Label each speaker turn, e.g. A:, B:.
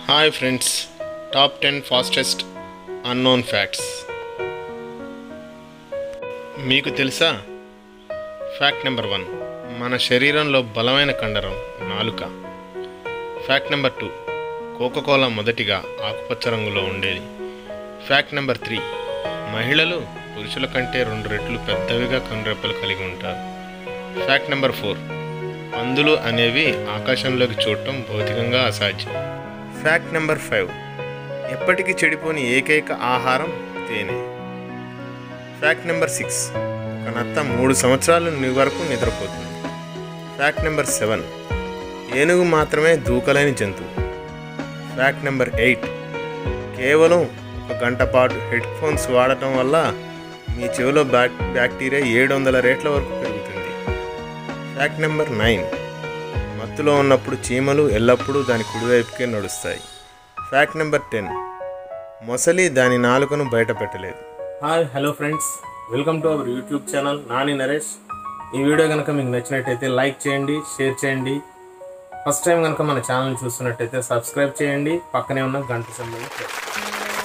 A: Hi friends, top 10 fastest unknown facts. మీకు తెలుసా? Fact number 1, మన శరీరంలో బలమైన కండరం నాలుక. ఫ్యాక్ట్ నెంబర్ 2, కోకోకోలా మొదటిగా ఆకుపచ్చ రంగులో ఉండేది. ఫ్యాక్ట్ నెంబర్ 3, మహిళలు పురుషుల కంటే 2 రెట్లు పెద్దవిగా కనురెప్పలు కలిగి ఉంటారు. ఫ్యాక్ట్ నెంబర్ 4, పందులు అనేవి ఆకాశంలోకి చూడటం భౌతికంగా అసాధ్యం. ఫ్యాక్ట్ నెంబర్ 5, ఎప్పటికీ చెడిపోని ఏకైక ఆహారం తేనె. ఫ్యాక్ట్ నెంబర్ 6, ఒక నత్త 3 సంవత్సరాలు వరకు నిద్రపోతుంది. ఫ్యాక్ట్ నెంబర్ 7, ఏనుగు మాత్రమే దూకలేని జంతువు. ఫ్యాక్ట్ నెంబర్ 8, కేవలం 1 గంట పాటు హెడ్ ఫోన్స్ వాడటం వల్ల మీ చెవిలో బ్యాక్టీరియా 700 రెట్ల వరకు పెరుగుతుంది. ఫ్యాక్ట్ నెంబర్ 9, మత్తులో ఉన్నప్పుడు చీమలు ఎల్లప్పుడూ దాని కుడివైపుకే నడుస్తాయి. ఫ్యాక్ట్ నెంబర్ 10, మొసలి దాని నాలుకను బయట పెట్టలేదు. Hello friends, welcome to our YouTube channel Nani Naresh. ఈ వీడియో కనుక మీకు నచ్చినట్టయితే లైక్ చేయండి, షేర్ చేయండి. ఫస్ట్ టైం కనుక మన ఛానల్ చూస్తున్నట్టయితే సబ్స్క్రైబ్ చేయండి, పక్కనే ఉన్న గంట సింబల్ని ప్రెస్ చేయండి.